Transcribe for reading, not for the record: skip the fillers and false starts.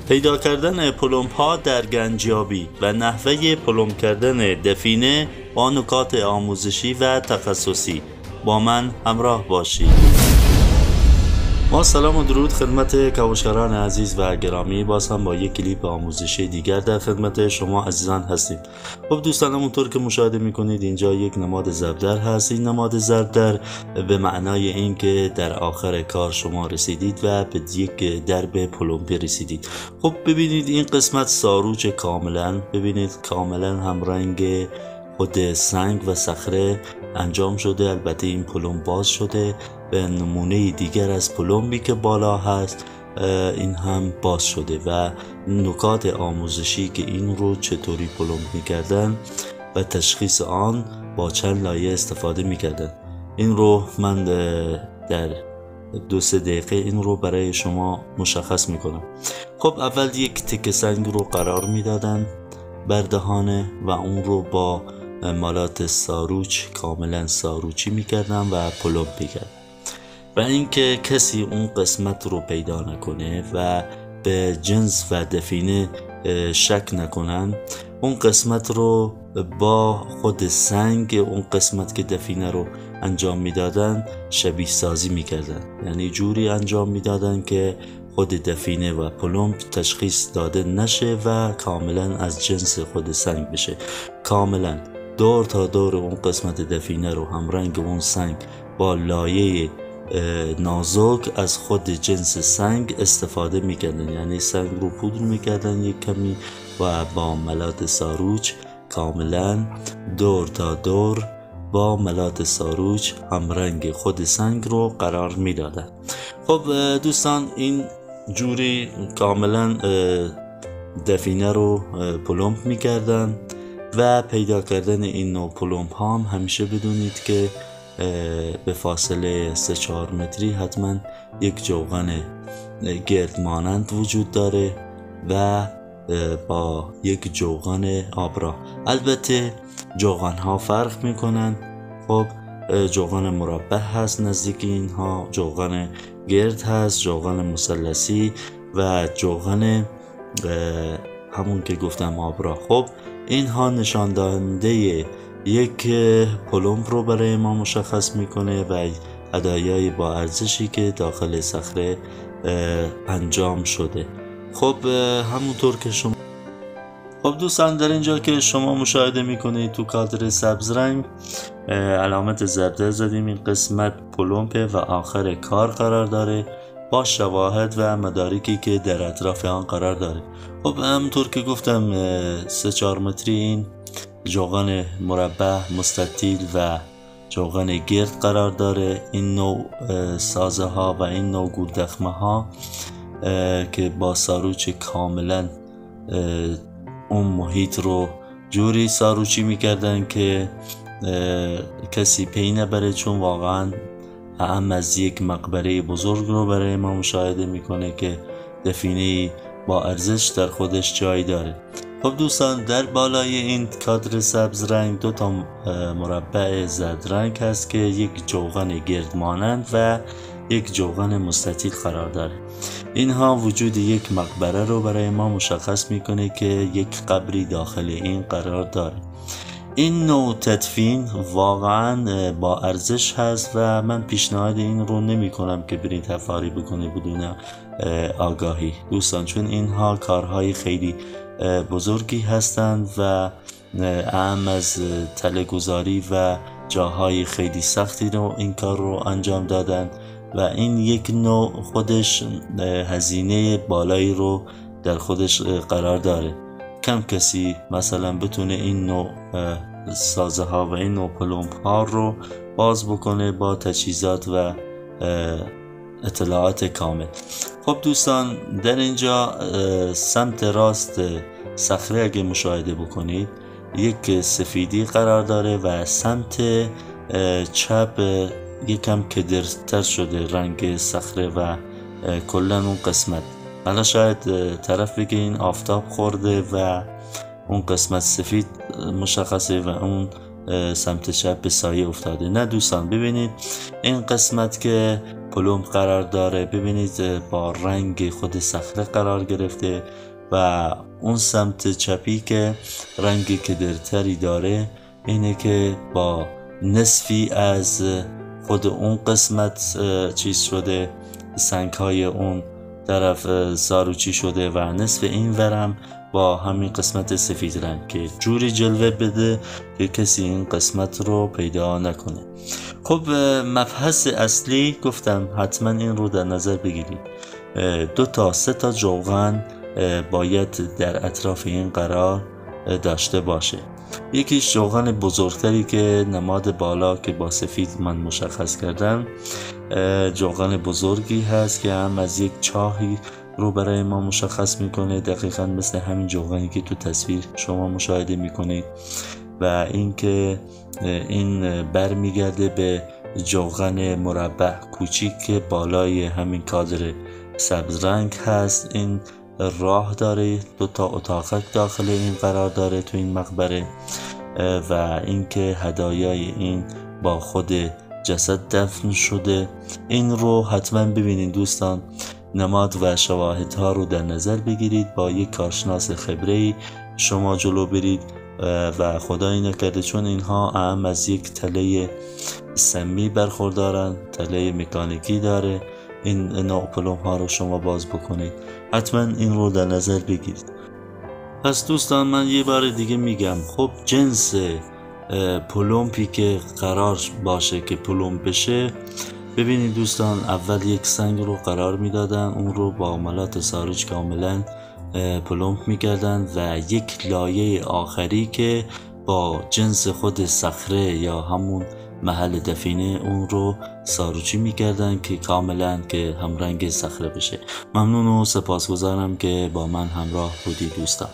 پیدا کردن پلمب ها در گنجیابی و نحوه پلمب کردن دفینه با نکات آموزشی و تخصصی. با من همراه باشید. ما سلام و درود خدمت کاوشگران عزیز و گرامی، باز هم با یک کلیپ آموزشی دیگر در خدمت شما عزیزان هستیم. خب دوستان، همونطور که مشاهده میکنید اینجا یک نماد ضربدر هست. این نماد ضربدر به معنای این که در آخر کار شما رسیدید و به یک درب پلمبی رسیدید. خب ببینید این قسمت ساروچ کاملا هم رنگ خود سنگ و صخره انجام شده. البته این پلمب باز شده به نمونه دیگر از پلمبی که بالا هست، این هم باز شده و نکات آموزشی که این رو چطوری پلمب میکردن و تشخیص آن با چند لایه استفاده میکردن، این رو من در 2-3 دقیقه این رو برای شما مشخص میکنم. خب اول یک تکه سنگ رو قرار میدادن بر دهانه و اون رو با مالات ساروچ کاملا ساروچی میکردن و پلمب میکردن و اینکه کسی اون قسمت رو پیدا نکنه و به جنس و دفینه شک نکنن. اون قسمت رو با خود سنگ اون قسمت که دفینه رو انجام میدادن شبیه سازی میکردن، یعنی جوری انجام میدادن که خود دفینه و پلمب تشخیص داده نشه و کاملا از جنس خود سنگ بشه. کاملا دور تا دور اون قسمت دفینه رو هم رنگ اون سنگ با لایه نازک از خود جنس سنگ استفاده میکردن، یعنی سنگ رو پودر میکردن یک کمی و با ملات ساروچ کاملا دور تا دور با ملات ساروچ هم رنگ خود سنگ رو قرار میدادن. خب دوستان، این جوری کاملا دفینه رو پلمب میکردن و پیدا کردن این نوع پلمب ها هم همیشه بدونید که به فاصله 3-4 متری حتما یک جوغن گرد مانند وجود داره و با یک جوغن آبراه. البته جوغن ها فرق میکنن. خب جوغن مربع هست نزدیک اینها، جوغن گرد هست، جوغن مثلثی و جوغن همون که گفتم آبراه. خب اینها نشان دهنده یک پلمب رو برای ما مشخص میکنه و هدایای با ارزشی که داخل صخره انجام شده. خب همونطور که شما خب دوستان، در اینجا که شما مشاهده میکنید تو کادر سبز رنگ علامت ضربدر زدیم. این قسمت پلمب و آخر کار قرار داره با شواهد و مدارکی که در اطراف آن قرار داره. خب همونطور که گفتم 3-4 متری این جوغن مربع، مستطیل و جوغن گرد قرار داره. این نوع سازه ها و این نوع گودخمه ها که با ساروچ کاملا اون محیط رو جوری ساروچی میکردن که کسی پی نبره، چون واقعا اهم از یک مقبره بزرگ رو برای ما مشاهده میکنه که دفینه با ارزش در خودش جای داره. خب دوستان، در بالای این کادر سبز رنگ 2 تا مربع زرد رنگ هست که یک جوغن گرد مانند و یک جوغن مستطیل قرار داره. اینها وجود یک مقبره رو برای ما مشخص میکنه که یک قبری داخل این قرار داره. این نوع تدفین واقعا با ارزش هست و من پیشنهاد این رو نمی کنم که برید حفاری بکنید بدون آگاهی دوستان، چون اینها کارهای خیلی بزرگی هستند و اهم از تله‌گذاری و جاهای خیلی سختی رو این کار رو انجام دادن و این یک نوع خودش هزینه بالایی رو در خودش قرار داره. کم کسی مثلا بتونه این نوع سازه ها و این نوع پلمب ها رو باز بکنه با تجهیزات و اطلاعات کامل. خب دوستان، در اینجا سمت راست صخره اگه مشاهده بکنید یک سفیدی قرار داره و سمت چپ یکم کدرتر شده رنگ صخره و کلا اون قسمت. حالا شاید طرف بگه این آفتاب خورده و اون قسمت سفید مشخصه و اون سمت چپ به سایه افتاده. نه دوستان، ببینید این قسمت که پلمب قرار داره، ببینید با رنگ خود صخره قرار گرفته و اون سمت چپی که رنگی کدرتری داره اینه که با نصفی از خود اون قسمت چیز شده، سنگ های اون طرف ساروچی شده و نصف این ورم با همین قسمت سفید رنگ که جوری جلوه بده که کسی این قسمت رو پیدا نکنه. خب مبحث اصلی گفتم حتما این رو در نظر بگیرید. 2 تا 3 تا جوغن باید در اطراف این قرار داشته باشه. یکیش جوغن بزرگتری که نماد بالا که با سفید من مشخص کردم، جوغن بزرگی هست که هم از یک چاهی رو برای ما مشخص میکنه، دقیقا مثل همین جوغنی که تو تصویر شما مشاهده میکنید. و اینکه این برمیگرده به جوغن مربع کوچیک که بالای همین کادر سبز رنگ هست. این راه داره، 2 تا اتاقک داخل این قرار داره تو این مقبره و اینکه هدایای این با خود جسد دفن شده. این رو حتما ببینید دوستان، نماد و شواهدها رو در نظر بگیرید، با یک کارشناس خبره‌ای شما جلو برید و خدایی نکرده چون اینها اهم از یک تله سمی برخوردارن، تله مکانیکی داره، این نوع پلمب ها رو شما باز بکنید. حتما این رو در نظر بگیرید. پس دوستان من یه بار دیگه میگم، خب جنس پلمبی که قرار باشه که پلمب بشه، ببینید دوستان اول یک سنگ رو قرار میدادن، اون رو با ملات ساروج کاملا پلمب میکردن و یک لایه آخری که با جنس خود صخره یا همون محل دفینه اون رو ساروچی میکردن که کاملا که همرنگ صخره بشه. ممنون و سپاسگزارم که با من همراه بودی دوستان.